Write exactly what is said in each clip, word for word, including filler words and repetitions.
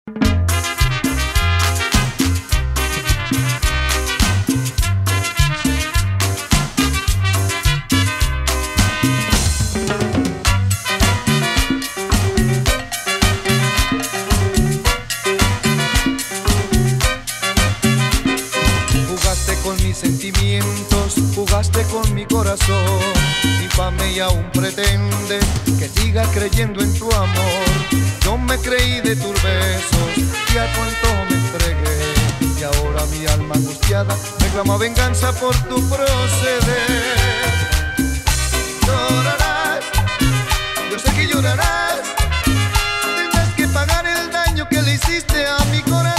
Sentimientos, jugaste con mi corazón, infame, y aún pretendes que siga creyendo en tu amor. Yo me creí de tus besos y a cuanto me entregué, y ahora mi alma angustiada reclama venganza por tu proceder. Llorarás, yo sé que llorarás, tendrás que pagar el daño que le hiciste a mi corazón.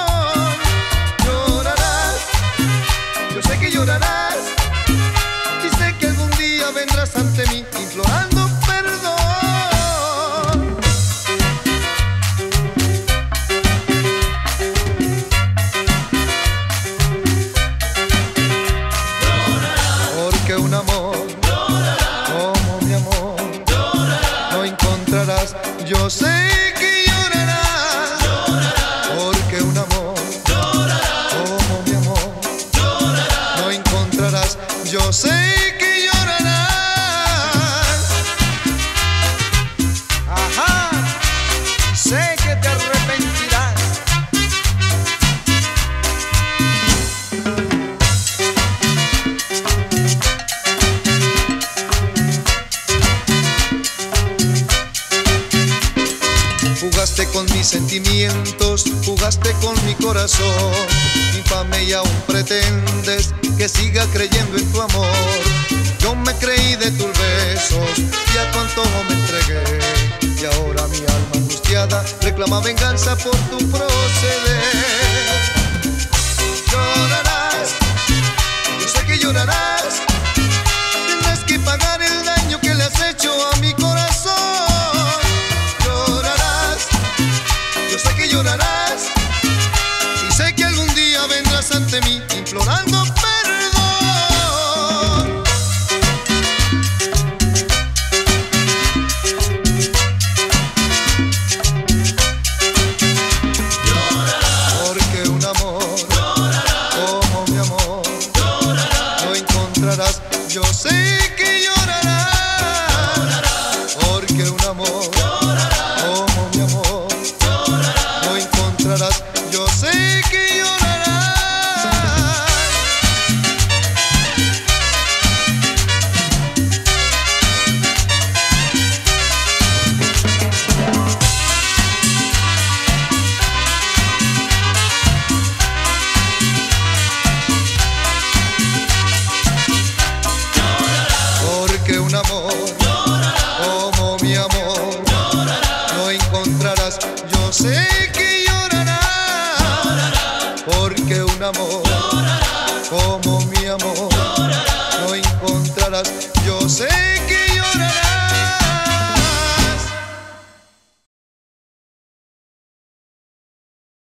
Yo sé que llorarás y sé que algún día vendrás ante mí implorando perdón. Llorarás, porque un amor, llorarás, como mi amor, llorarás, no encontrarás. Yo sé que llorarás, llorarás, porque un amor, llorarás, como mi amor, yo sé que llorarás. Ajá, sé que te arrepentirás. Jugaste con mis sentimientos, jugaste con mi corazón, infame, y aún pretendes que siga creyendo en tu amor. Yo me creí de tus besos y a tu antojo me entregué, y ahora mi alma angustiada reclama venganza por tu proceder. Llorarás, yo sé que llorarás, tendrás que pagar el daño que le has hecho a mi corazón. Llorarás, yo sé que llorarás, y sé que algún día vendrás ante mí implorando perdón. Llorarás, porque un amor, llorarás, como mi amor, llorarás, no encontrarás. Yo sé que llorarás, llorarás, porque un amor, llorarás, como mi amor, llorarás, no encontrarás. Yo sé que llorarás. Porque un amor, llorarás, como mi amor, llorarás, no encontrarás. Yo sé que llorarás, llorarás, porque un amor, llorarás, como mi amor, llorarás, no encontrarás. Yo sé que llorarás.